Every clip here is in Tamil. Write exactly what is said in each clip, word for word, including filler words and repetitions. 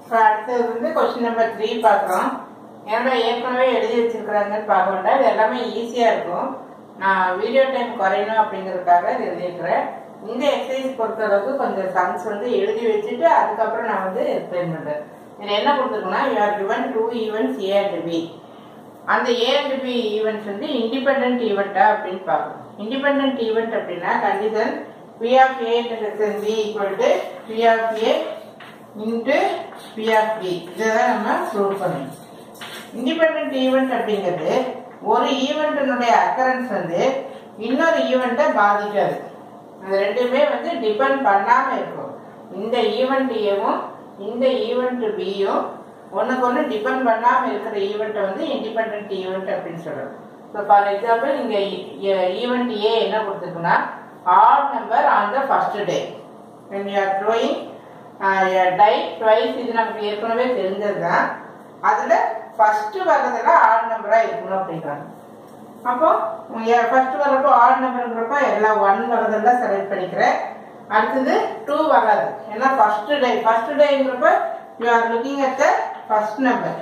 இப்போ அடுத்தது வந்து கொஸ்டின் நம்பர் த்ரீ பார்க்குறோம். ஏன்னா ஏற்கனவே எழுதி வச்சிருக்கிறாங்கன்னு பார்க்க வேண்டாம், இது எல்லாமே ஈஸியாக இருக்கும். நான் வீடியோ டைம் குறையணும் அப்படிங்கிறதுக்காக இது எழுதியிருக்கிறேன். இந்த எக்ஸசைஸ் பொறுத்தளவுக்கு கொஞ்சம் சம்ஸ் வந்து எழுதி வச்சுட்டு அதுக்கப்புறம் நான் வந்து எக்ஸ்பிளைன் பண்ணுறேன். இதில் என்ன கொடுத்துருக்குன்னா, you are given two events A and B. அந்த ஏ அண்ட் பி ஈவெண்ட்ஸ் வந்து இண்டிபெண்ட் ஈவெண்ட்டா அப்படின்னு பார்க்கணும். இண்டிபெண்ட் ஈவெண்ட் அப்படின்னா condition P of A intersection B equal to P of A into P of B. இதான் நம்ம ப்ரூவ் பண்ணணும். இண்டிபெண்ட் ஈவெண்ட் அப்படிங்கிறது ஒரு ஈவெண்ட்டினுடைய அக்கரன்ஸ் வந்து இன்னொரு ஈவெண்ட்டை பாதிக்காது. அது ரெண்டுமே வந்து டிபெண்ட் பண்ணாம இருக்கும். இந்த ஈவெண்ட் ஏவும் இந்த ஈவெண்ட் பியும் ஒன்னுக்கு ஒன்று டிபெண்ட் பண்ணாம இருக்கிற ஈவெண்ட்டை வந்து இண்டிபெண்ட் ஈவெண்ட் அப்படின்னு சொல்றோம். ஸோ ஃபார் எக்ஸாம்பிள் இங்க ஈவெண்ட் ஏ என்ன கொடுத்துருக்குன்னா, odd number on the first day when you are throwing uh, a die twice. இது நமக்கு ஏற்கனவே தெரிஞ்சதுதான். அதுல ஃபர்ஸ்ட் வர்றதுல odd நம்பரா இருக்கணும் அப்படின்றாங்க. அப்போ ஃபர்ஸ்ட் வர்றப்போ odd நம்பர்ங்கிறப்ப எல்லாம் ஒன் வர்றதெல்லாம் செலக்ட் பண்ணிக்கிறேன். அடுத்தது டூ வராது, ஏன்னா ஃபர்ஸ்ட் டே ஃபர்ஸ்ட் டேங்கிறப்ப you are looking at the first number.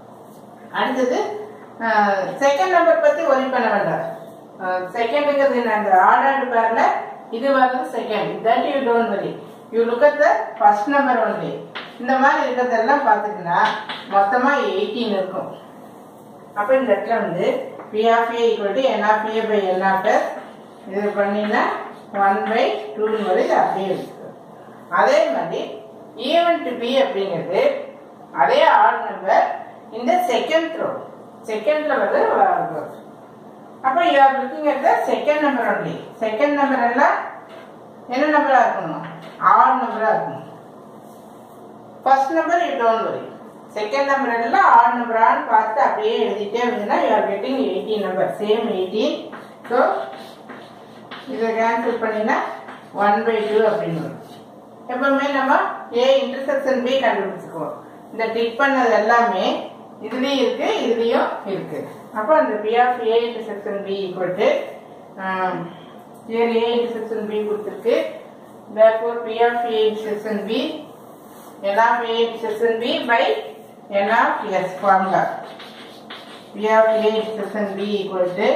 அடுத்தது செகண்ட் நம்பர் பத்தி ஒரி பண்ண வேண்டாம். செகண்டுங்கிறது அந்த ஆர்டர்டு பேர்ல இது வர்றது second, that you don't worry, you look at the first number only. இந்த மாதிரி இருக்கிறதெல்லாம் பார்த்துக்கிட்டா மொத்தமா எயிட்டீன் இருக்கும். அப்போ இந்த இடத்துல வந்து P of A equal to N of A by N of S. இது பண்ணினா ஒன் பை டூன்னு வரை அப்படியே இருக்கு. அதே மாதிரி ஈவெண்ட் பி அப்படிங்கிறது அதே ஆட் நம்பர் இந்த செகண்ட் ரோ செகண்ட்ல வந்து வரும். அப்போ you are looking at the second number only. Second number எல்லாம் என்ன நம்பரா இருக்கணும்? ஆட் நம்பரா இருக்கணும். First number you don't worry, second number எல்லாம் ஆட் நம்பரான்னு பார்த்து அப்படியே எழுதிட்டே இருந்தீங்கன்னா you are getting eighteen number, same eighteen. So இதை கேன்சல் பண்ணினா ஒன் பை டூ அப்படின்னு வரும். எப்பவுமே நம்ம ஏ இன்டர்செக்ஷன் பி கண்டுபிடிச்சுக்குவோம். இந்த டிக் பண்ணது எல்லாமே இதுலயும் இருக்கு இதுலயும் இருக்கு. அப்போ அந்த P of A intersection B equal to here A intersection B கொடுத்திருக்கு. therefore P of A intersection B N of A intersection B by N of S formula. P of A intersection B equal to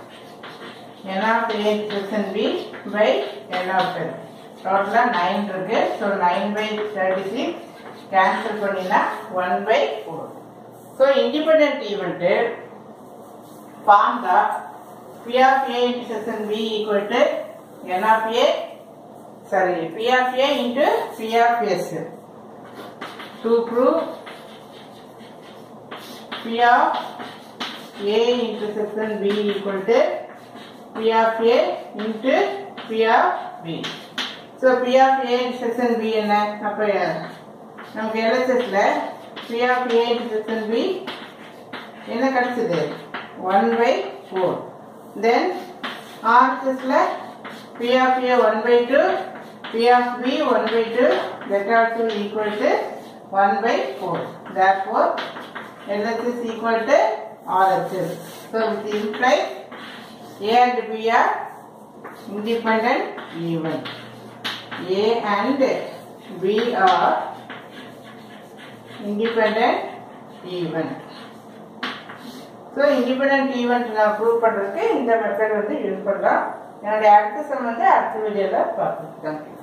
N of A intersection B by N of S. டோட்டலா நைன் இருக்கு. So nine by thirty six cancel பண்ணினா one by four. So independent event formula P of A intersection B equal to N of A, sorry, P of A into P of S. To prove P of A intersection B equal to P of A into P of B. So P of A intersection B என்ன? அப்ப நமக்கு L H S ல P of A intersection B என்ன கிடைச்சது? one by four. Then R H S ல P of A one by two, P of B one by two, that also equal to one by four. Therefore L H S equal to R H S. So this implies A and B are independent event. A and B are independent event. So independent event நான் ப்ரூவ் பண்ணுறதுக்கு இந்த மெத்தட் வந்து யூஸ் பண்ணலாம். என்னுடைய அடுத்த சம் வந்து அடுத்த வீடியோவில் பார்க்கலாம். தேங்க்யூ.